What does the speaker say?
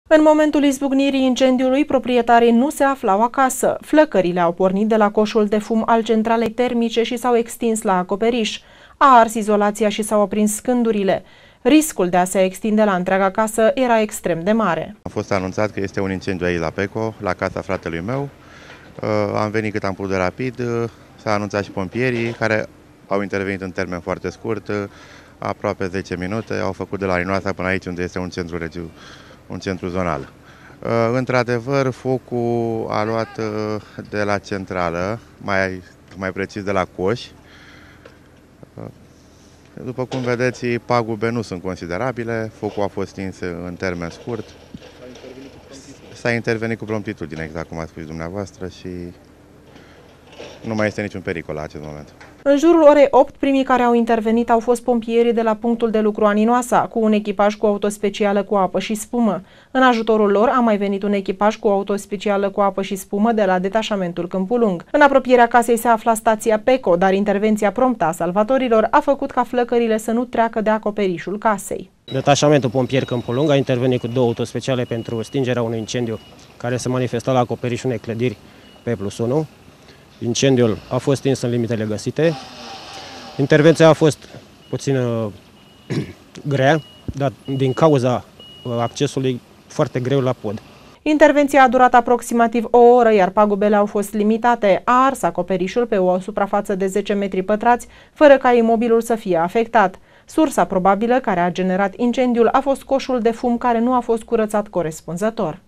În momentul izbucnirii incendiului, proprietarii nu se aflau acasă. Flăcările au pornit de la coșul de fum al centralei termice și s-au extins la acoperiș. A ars izolația și s-au aprins scândurile. Riscul de a se extinde la întreaga casă era extrem de mare. A fost anunțat că este un incendiu aici la Peco, la casa fratelui meu. Am venit cât am putut de rapid, s-a anunțat și pompierii care au intervenit în termen foarte scurt, aproape 10 minute, au făcut de la Rinoasa până aici unde este un centru zonal. Într-adevăr, focul a luat de la centrală, mai precis de la coș. După cum vedeți, pagube nu sunt considerabile, focul a fost stins în termen scurt. S-a intervenit cu promptitudine, exact cum ați spus dumneavoastră, și nu mai este niciun pericol la acest moment. În jurul orei 8, primii care au intervenit au fost pompierii de la punctul de lucru Aninoasa, cu un echipaj cu auto specială cu apă și spumă. În ajutorul lor a mai venit un echipaj cu auto specială cu apă și spumă de la detașamentul Câmpul Lung. În apropierea casei se afla stația PECO, dar intervenția promptă a salvatorilor a făcut ca flăcările să nu treacă de acoperișul casei. Detașamentul pompier Câmpul Lung a intervenit cu 2 auto speciale pentru stingerea unui incendiu care se manifesta la acoperișul unei clădiri P+1. Incendiul a fost stins în limitele găsite. Intervenția a fost puțin grea, dar din cauza accesului foarte greu la pod. Intervenția a durat aproximativ o oră, iar pagubele au fost limitate. A ars acoperișul pe o suprafață de 10 metri pătrați, fără ca imobilul să fie afectat. Sursa probabilă care a generat incendiul a fost coșul de fum care nu a fost curățat corespunzător.